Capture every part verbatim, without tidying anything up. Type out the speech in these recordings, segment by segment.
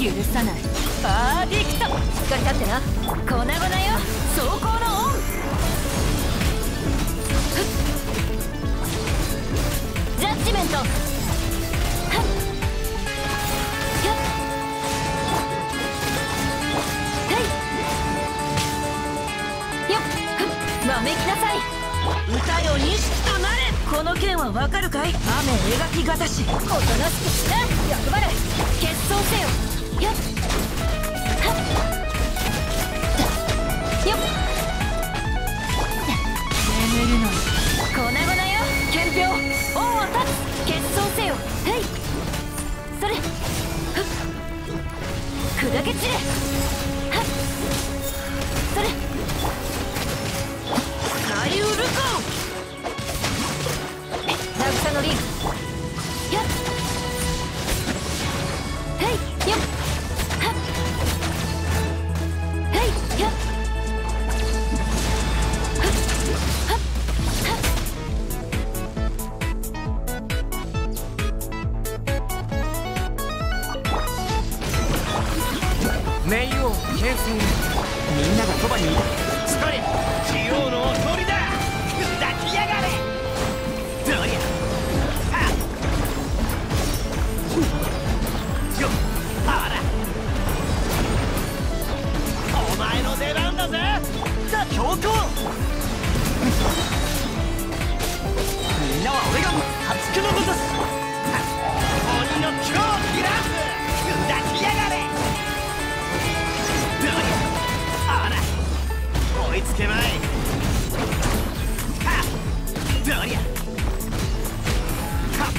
許さない。パーディクト。しっかり立ってな。粉々よ。走行のオン。ジャッジメント。わめきなさい。歌よ錦となれ。この剣はわかるかい。雨描きがたし。おとなしくしな。役払い決闘せよ。よっはっよっ。眠るな。粉々よ。憲兵恩を断つ。決闘せよ。へい。それふっ砕け散れ。はっそれカイウルコン。渚のリン。やっへいよっはっへいやっはっはっはっ。冥王形成。みんながそばにいた。 それジオウのおとりだ。砕きやがれ。どりゃはっよっ。あらお前の出番だぜ。ザ・強行。 みんなは俺が破竹のごとす。鬼の狂気ランス。砕きやがれ。どりゃあら追いつけまい。はっどりゃはっ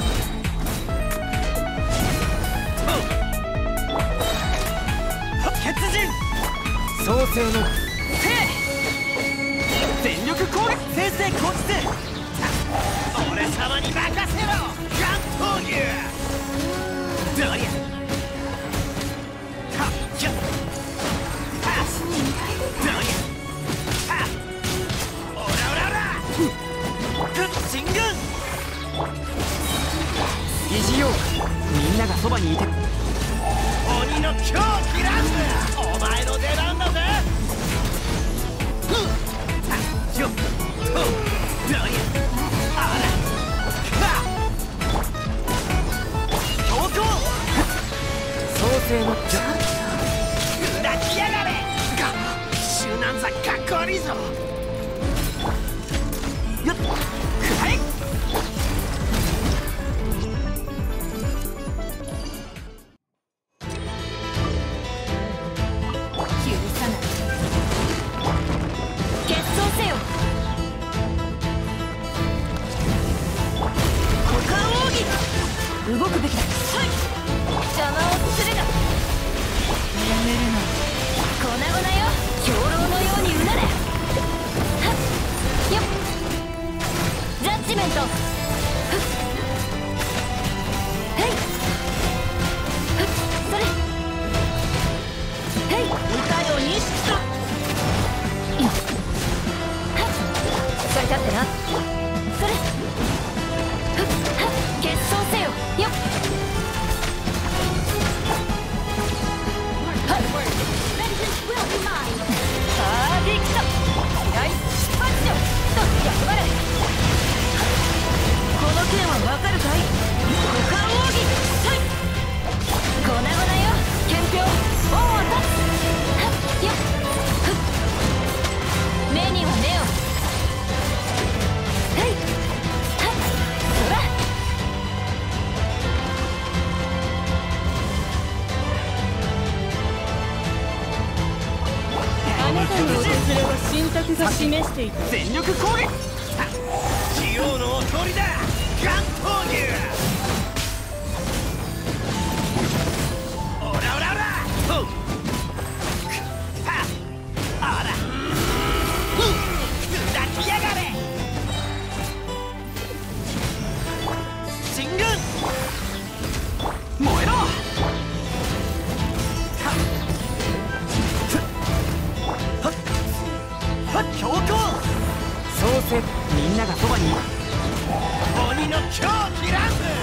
血人創世のせ全力攻撃。先生こっちで俺様に任せろ。ガン闘牛。どりゃはっきゃっはっどりゃ進軍。 疑似よう。みんながそばにいて。 鬼の狂気ランス。お前の出番だぜ。ふっよっとどりゃあらはっ強行。 創世の砕きやがれ。が周南座かっこ悪いぞ。よっはい。 許さない。決闘せよ。股間奥義。動くべきだ。はい邪魔をするな。眠るな。粉々よ。兵糧のようにうなれ。はっよっジャッジメント。ふっへいふっそれへい歌よ錦と。はっしっかり立ってな。それふっはっ決闘せよ。よっはっパーディクト。依頼出発よ。と役払い。この剣はわかるかい。股間奥義。はい粉々よ。憲兵恩を断つ。はっよっふっ目には目を。はいはっそらあなたの訪れは神託が示していた。 全力攻撃。ジオウのおとりだ。ガン闘牛。オラオラオラほうはっあらふっ砕きやがれ。進軍燃えろ。強行。 創世。みんながそばにいた。 鬼の狂気ランス。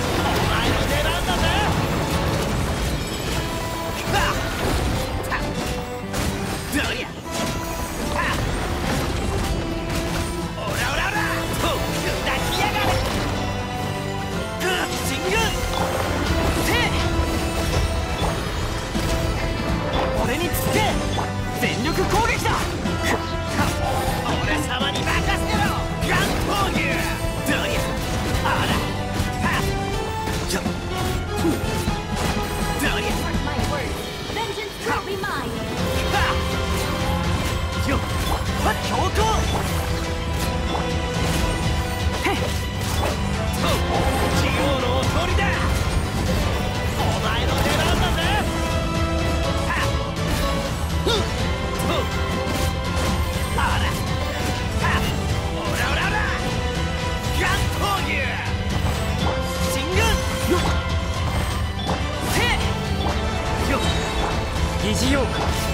疑似ようか。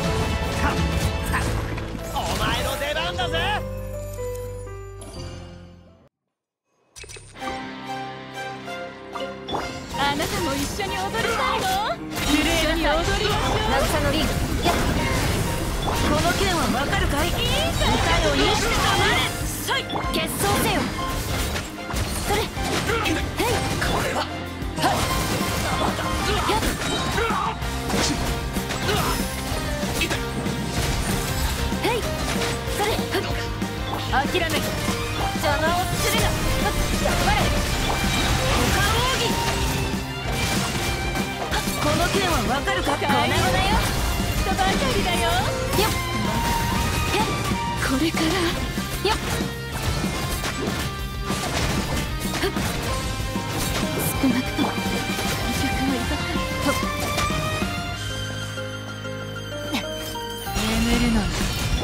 お前の出番だぜ。 あなたも一緒に踊りたいの？一緒に踊りましょう。渚のリン、やっこの件はわかるかい？いいかよ、いいしてたまれ。さい、結束せよ。それ、へい、これははい、やっへい、それ、諦め邪魔をするな。頑張れ。この件はわかるか？粉々よ。人ばかりだよ。よっ。へっ。これから。よっ。ふっ。少なくとも感触はいたか。眠るのに。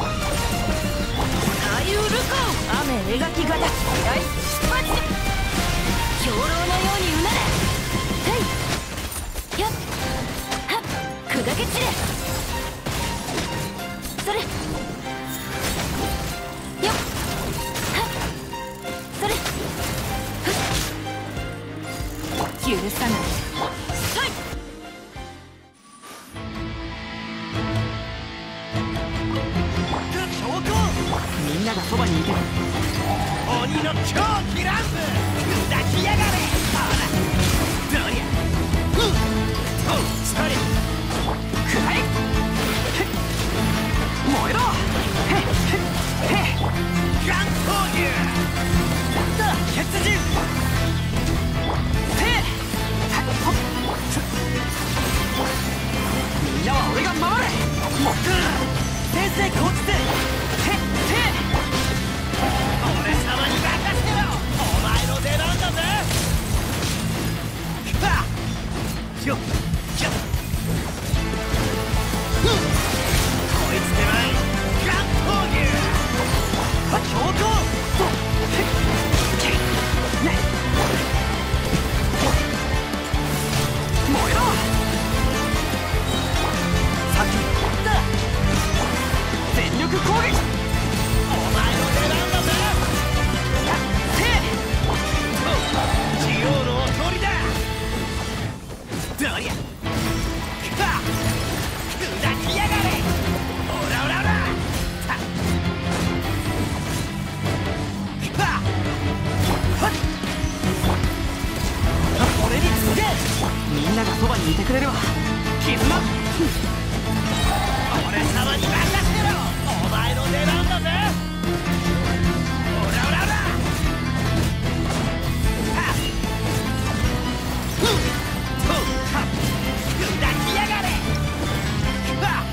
さゆるか。雨描き型。はい。出発。兵糧のようにうなれ。へい。やっ。砕け散れ。それ。よっ。はっ。それ。ふっ。許さない。さい。 強行。 みんながそばにいてる。 鬼の狂気乱舞。砕きやがれ。ほら。どりゃ。ふっ。と。それ。くらえ。燃えろ。へっへっへっ。ガン闘牛。だ血獣。せっ。はっほっ。みんなは俺が守れ。もっ先生こっちで。へっへっ。俺様に任せろ。お前の出番だぜ。はっ。よっよっ。こいつ手前ガン闘牛。は強行。へっけっねっ燃えろ。さっきだ。全力攻撃。お前の出番だぜ。やっせジオウのおとりだ。どりゃ。砕きやがれ。オラオラオラ。俺につけ。 みんながそばにいてくれるわ。絆。 俺様に任せろ。お前の出番だぜ。オラオラオラ。はっ。ふっ。と。はっ。砕きやがれ。はっ。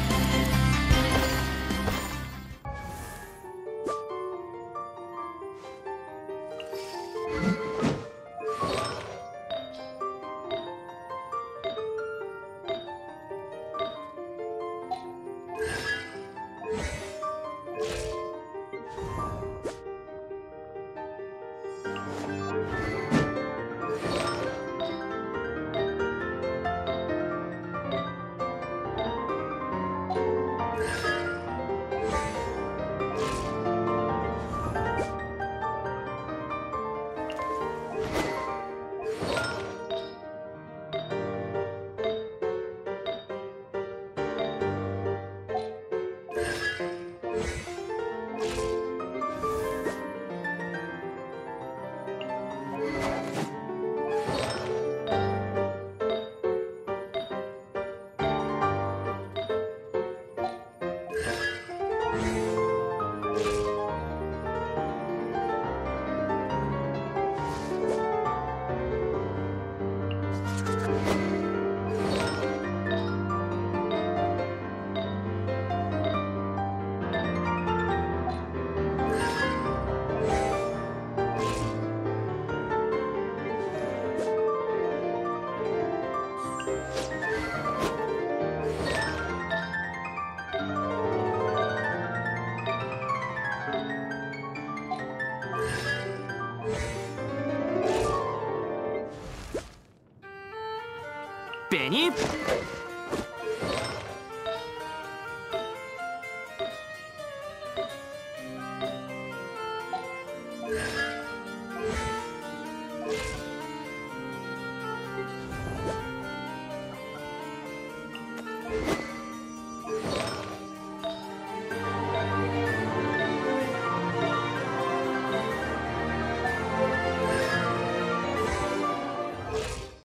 紅